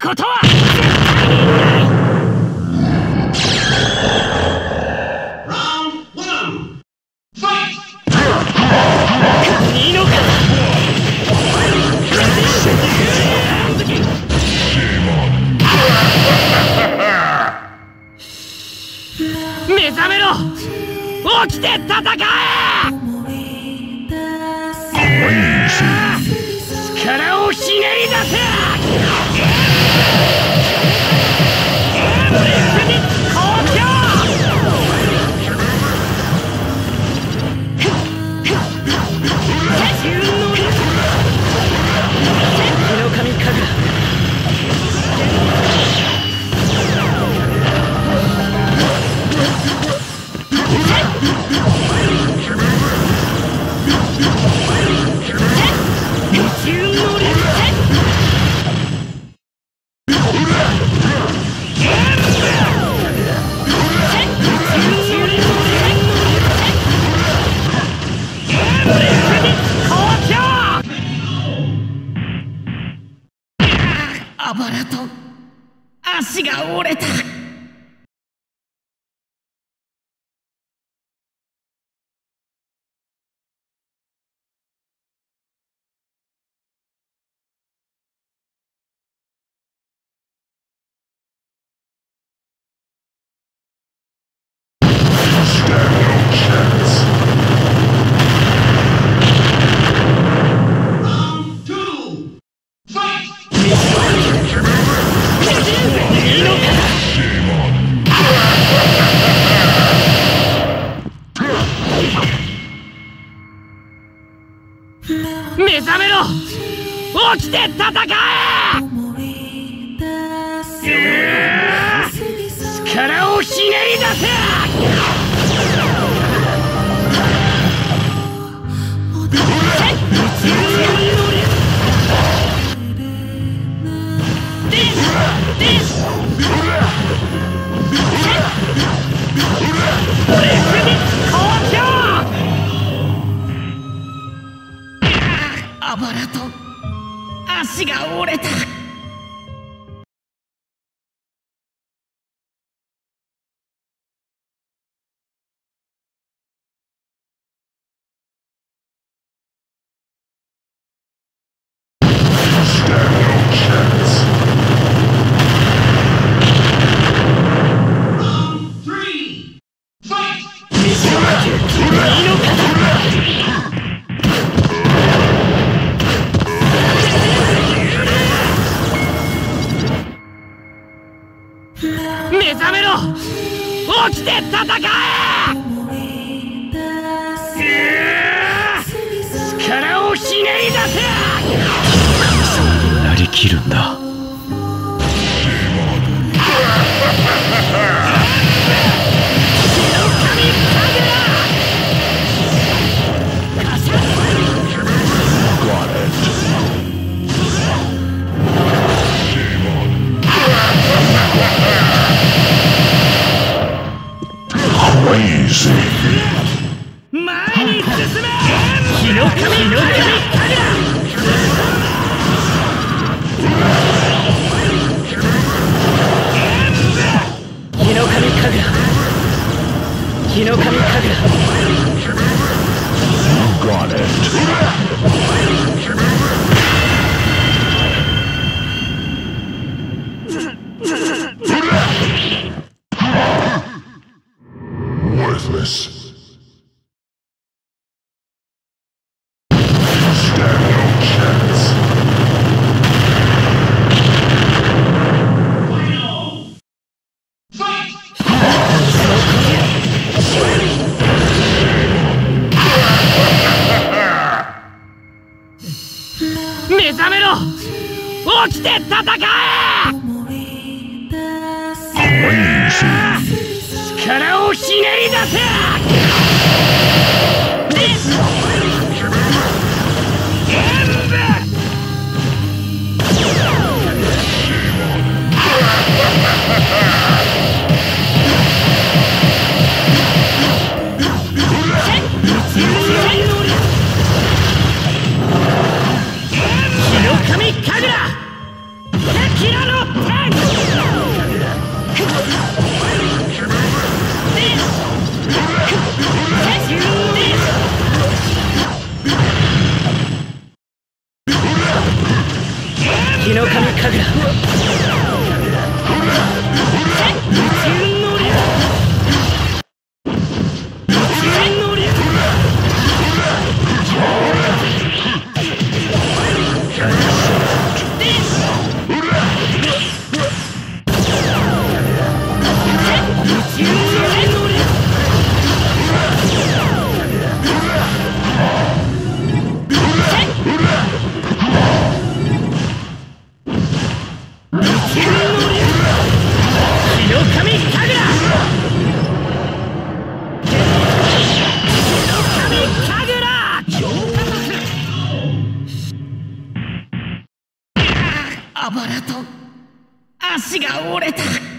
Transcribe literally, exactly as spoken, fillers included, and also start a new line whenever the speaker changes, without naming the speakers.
ことは絶対にない。いいのか。目覚めろ。起きて戦え。力をひねり出せ。あばらと足が折れた。目覚めろ。起きて戦え。力をひねり出せ。あばらと足が折れた。目覚めろ。起きて戦え。力をひねり出せ。なりきるんだ。前に進め。日の神日の神日の神神楽日の神神楽。You got it. Worthless. Stand no chance. Fight! 目覚めろ。起きて戦え。力をひねり出せ。日の神神楽。敵らの日の神神楽宇宙の竜宇宙の竜あばらと足が折れた。